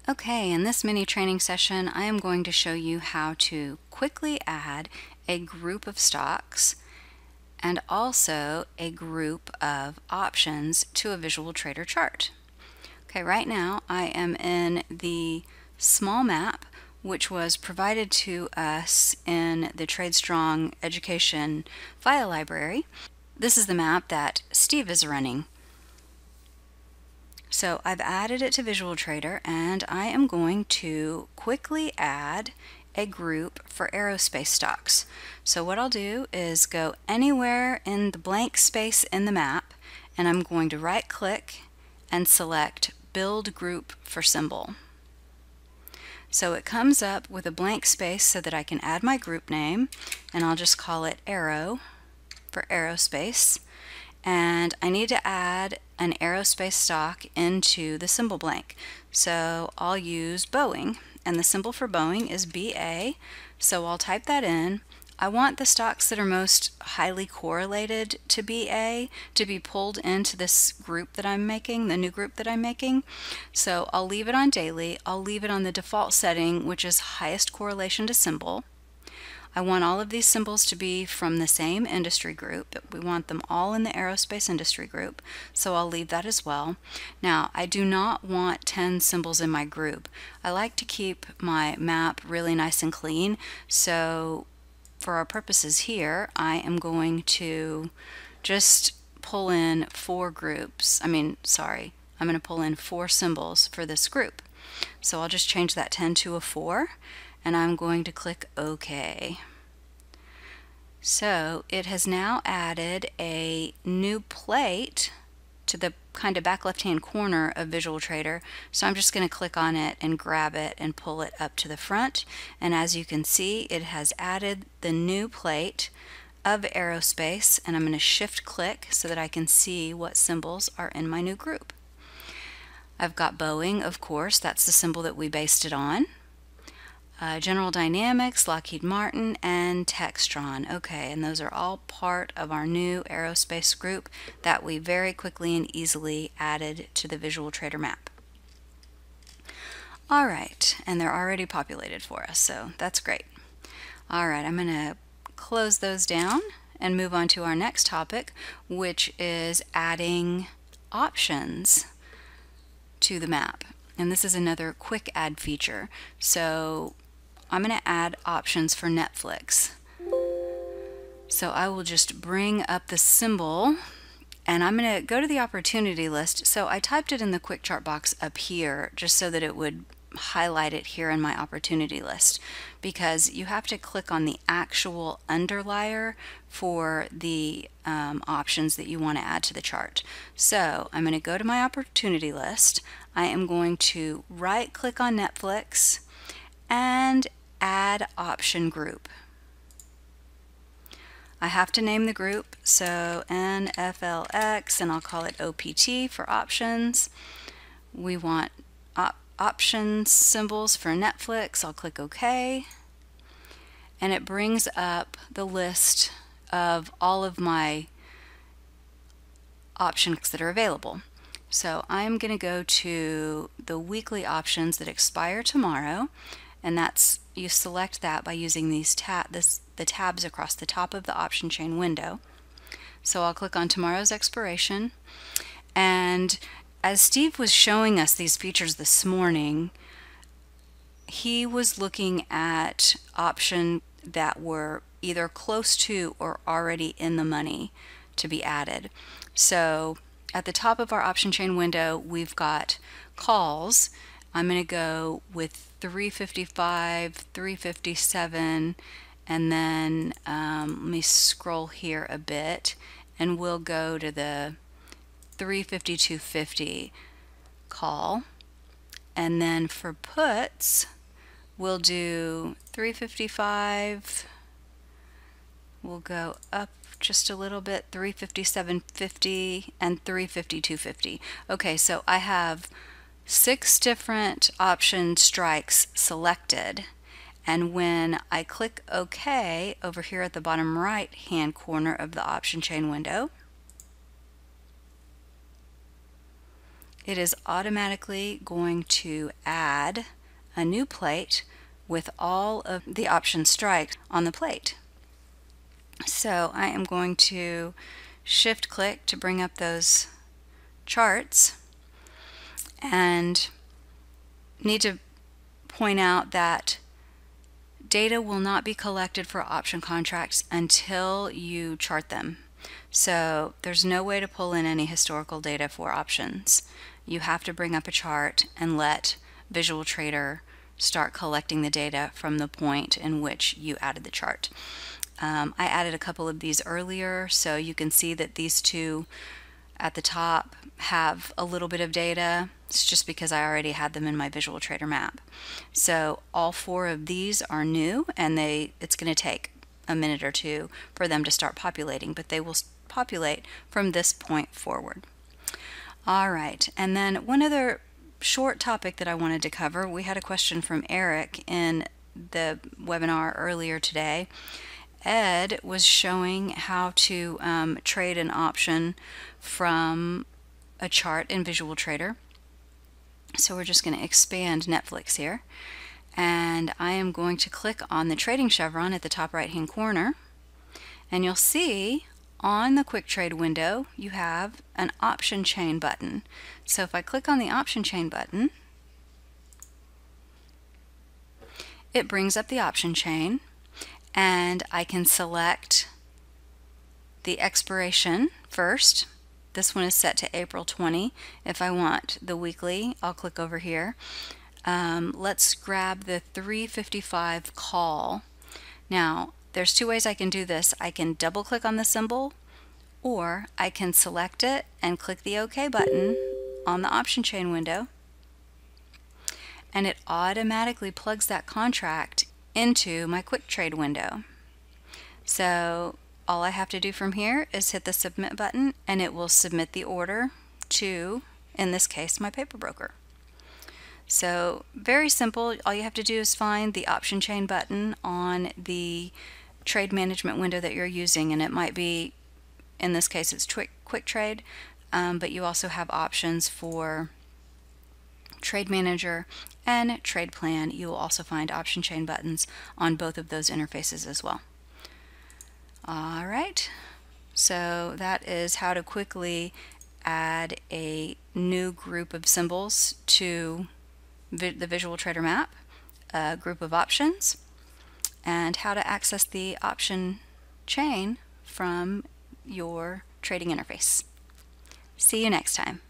Okay, in this mini training session, I am going to show you how to quickly add a group of stocks and also a group of options to a VisualTrader chart. Okay, right now I am in the small map which was provided to us in the TradeStrong Education file library. This is the map that Steve is running. So I've added it to VisualTrader, and I am going to quickly add a group for aerospace stocks. So what I'll do is go anywhere in the blank space in the map, and I'm going to right click and select Build Group for Symbol. So it comes up with a blank space so that I can add my group name, and I'll just call it Aero for aerospace. And I need to add an aerospace stock into the symbol blank. So I'll use Boeing, and the symbol for Boeing is BA, so I'll type that in. I want the stocks that are most highly correlated to BA to be pulled into this group that I'm making, the new group that I'm making. So I'll leave it on daily. I'll leave it on the default setting, which is highest correlation to symbol. I want all of these symbols to be from the same industry group. We want them all in the aerospace industry group, so I'll leave that as well. Now, I do not want 10 symbols in my group. I like to keep my map really nice and clean, so for our purposes here, I am going to just pull in 4 groups. I'm going to pull in 4 symbols for this group. So I'll just change that 10 to a 4. And I'm going to click OK. So it has now added a new plate to the kind of back left hand corner of VisualTrader. So I'm just going to click on it and grab it and pull it up to the front. And as you can see, it has added the new plate of aerospace, and I'm going to shift click so that I can see what symbols are in my new group. I've got Boeing, of course, that's the symbol that we based it on. General Dynamics, Lockheed Martin, and Textron. Okay, and those are all part of our new aerospace group that we very quickly and easily added to the VisualTrader map. All right, and they're already populated for us, so that's great. All right, I'm going to close those down and move on to our next topic, which is adding options to the map. And this is another quick add feature. So I'm going to add options for Netflix. So I will just bring up the symbol, and I'm going to go to the opportunity list. So I typed it in the quick chart box up here just so that it would highlight it here in my opportunity list, because you have to click on the actual underlier for the options that you want to add to the chart. So I'm going to go to my opportunity list. I am going to right click on Netflix and add option group. I have to name the group, so NFLX, and I'll call it OPT for options. We want options symbols for Netflix. I'll click OK, and it brings up the list of all of my options that are available. So I'm going to go to the weekly options that expire tomorrow, and that's, you select that by using these the tabs across the top of the option chain window. So I'll click on tomorrow's expiration, and as Steve was showing us these features this morning, he was looking at options that were either close to or already in the money to be added. So at the top of our option chain window, we've got calls. I'm going to go with 355, 357, and then let me scroll here a bit, and we'll go to the 352.50 call. And then for puts, we'll do 355, we'll go up just a little bit, 357.50 and 352.50. Okay, so I have 6 different option strikes selected, and when I click OK over here at the bottom right hand corner of the option chain window, it is automatically going to add a new plate with all of the option strikes on the plate. So I am going to shift click to bring up those charts, and need to point out that data will not be collected for option contracts until you chart them. So there's no way to pull in any historical data for options. You have to bring up a chart and let VisualTrader start collecting the data from the point in which you added the chart. I added a couple of these earlier, so you can see that these two at the top have a little bit of data. It's just because I already had them in my VisualTrader map. So all 4 of these are new, and it's going to take a minute or two for them to start populating, but they will populate from this point forward. All right, and then one other short topic that I wanted to cover. We had a question from Eric in the webinar earlier today. Ed was showing how to trade an option from a chart in VisualTrader. So we're just going to expand Netflix here, and I am going to click on the trading chevron at the top right hand corner, and you'll see on the quick trade window you have an option chain button. So if I click on the option chain button, it brings up the option chain, and I can select the expiration first. This one is set to April 20. If I want the weekly, I'll click over here. Let's grab the 3:55 call. Now, there's 2 ways I can do this. I can double click on the symbol, or I can select it and click the OK button on the option chain window, and it automatically plugs that contract into my quick trade window. So all I have to do from here is hit the submit button, and it will submit the order to, in this case, my paper broker. So very simple. All you have to do is find the option chain button on the trade management window that you're using, and it might be, in this case it's quick trade, but you also have options for Trade Manager and Trade Plan. You will also find option chain buttons on both of those interfaces as well. All right, so that is how to quickly add a new group of symbols to the VisualTrader map, a group of options, and how to access the option chain from your trading interface. See you next time.